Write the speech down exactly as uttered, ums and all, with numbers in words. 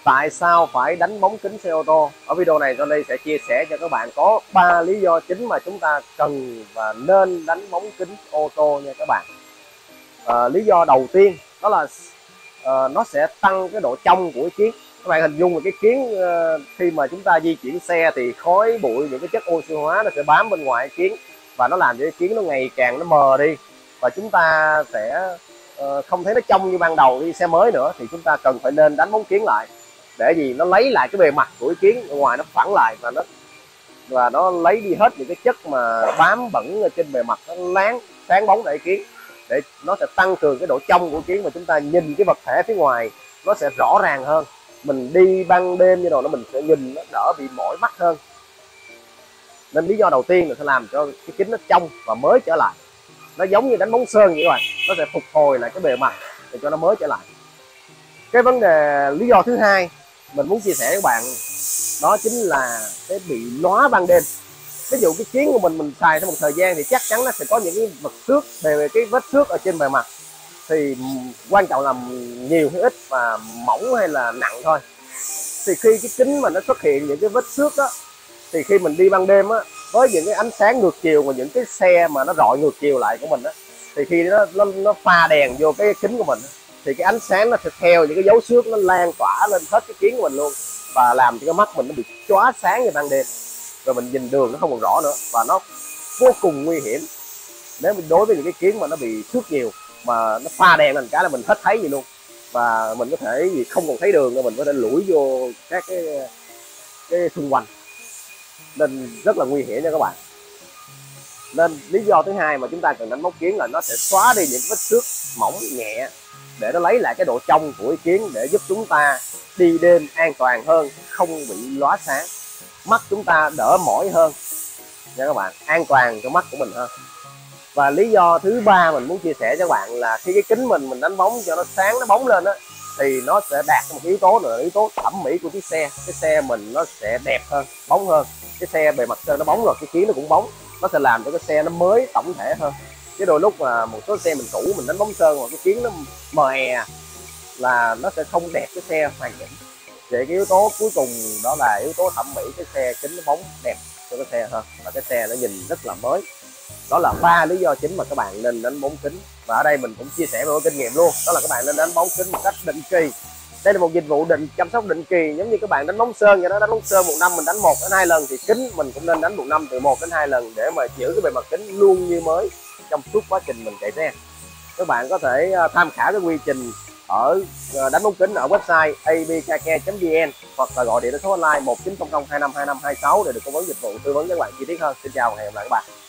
Tại sao phải đánh bóng kính xe ô tô? Ở video này Johnny sẽ chia sẻ cho các bạn có ba lý do chính mà chúng ta cần và nên đánh bóng kính ô tô nha các bạn. À, lý do đầu tiên đó là uh, nó sẽ tăng cái độ trong của cái kiến. Các bạn hình dung là cái kiến uh, khi mà chúng ta di chuyển xe thì khói bụi, những cái chất oxy hóa nó sẽ bám bên ngoài cái kiến và nó làm cho cái kiến nó ngày càng nó mờ đi, và chúng ta sẽ uh, không thấy nó trong như ban đầu đi xe mới nữa. Thì chúng ta cần phải nên đánh bóng kiến lại để gì nó lấy lại cái bề mặt của cái kiến, ngoài nó phẳng lại và nó và nó lấy đi hết những cái chất mà bám bẩn ở trên bề mặt, nó láng sáng bóng để kiến, để nó sẽ tăng cường cái độ trong của kiến, mà chúng ta nhìn cái vật thể phía ngoài nó sẽ rõ ràng hơn. Mình đi ban đêm như nào nó mình sẽ nhìn nó đỡ bị mỏi mắt hơn. Nên lý do đầu tiên là sẽ làm cho cái kính nó trong và mới trở lại. Nó giống như đánh bóng sơn vậy các bạn, nó sẽ phục hồi lại cái bề mặt để cho nó mới trở lại. Cái vấn đề lý do thứ hai mình muốn chia sẻ với các bạn đó chính là cái bị lóa ban đêm. Ví dụ cái kiến của mình mình xài trong một thời gian thì chắc chắn nó sẽ có những cái vật xước, về cái vết xước ở trên bề mặt. Thì quan trọng là nhiều hay ít và mỏng hay là nặng thôi. Thì khi cái kính mà nó xuất hiện những cái vết xước đó, thì khi mình đi ban đêm á, với những cái ánh sáng ngược chiều và những cái xe mà nó rọi ngược chiều lại của mình á, thì khi nó nó, nó pha đèn vô cái kính của mình thì cái ánh sáng nó sẽ theo những cái dấu xước nó lan tỏa lên hết cái kiến của mình luôn, và làm cho cái mắt mình nó bị chóa sáng như ban đêm, rồi mình nhìn đường nó không còn rõ nữa, và nó vô cùng nguy hiểm nếu mình đối với những cái kiến mà nó bị xước nhiều, mà nó pha đèn lên cái là mình hết thấy gì luôn, và mình có thể gì không còn thấy đường rồi mình có thể lủi vô các cái cái xung quanh, nên rất là nguy hiểm nha các bạn. Nên lý do thứ hai mà chúng ta cần đánh bóng kiến là nó sẽ xóa đi những vết xước mỏng nhẹ để nó lấy lại cái độ trong của cái kiến, để giúp chúng ta đi đêm an toàn hơn, không bị lóa sáng, mắt chúng ta đỡ mỏi hơn nha các bạn, an toàn cho mắt của mình hơn. Và lý do thứ ba mình muốn chia sẻ cho các bạn là khi cái kính mình mình đánh bóng cho nó sáng, nó bóng lên á, thì nó sẽ đạt một yếu tố nữa, yếu tố thẩm mỹ của chiếc xe. Cái xe mình nó sẽ đẹp hơn, bóng hơn. Cái xe bề mặt sơn nó bóng rồi, cái kiến nó cũng bóng, nó sẽ làm cho cái xe nó mới tổng thể hơn. Chứ đôi lúc mà một số xe mình cũ mình đánh bóng sơn hoặc cái kiến nó mờ hè là nó sẽ không đẹp cái xe hoàn chỉnh. Vậy cái yếu tố cuối cùng đó là yếu tố thẩm mỹ, cái xe kính nó bóng đẹp cho cái xe hơn, và cái xe nó nhìn rất là mới. Đó là ba lý do chính mà các bạn nên đánh bóng kính. Và ở đây mình cũng chia sẻ về kinh nghiệm luôn, đó là các bạn nên đánh bóng kính một cách định kỳ. Đây là một dịch vụ định chăm sóc định kỳ, giống như các bạn đánh bóng sơn vậy đó. Đánh bóng sơn một năm mình đánh một đến hai lần, thì kính mình cũng nên đánh một năm từ một đến hai lần để mà giữ cái bề mặt kính luôn như mới trong suốt quá trình mình chạy xe. Các bạn có thể tham khảo cái quy trình ở đánh bóng kính ở website a b k k chấm v n, hoặc là gọi điện đến số hotline một chín không không hai năm hai năm hai sáu để được tư vấn dịch vụ, tư vấn cho các bạn chi tiết hơn. Xin chào và hẹn gặp lại các bạn.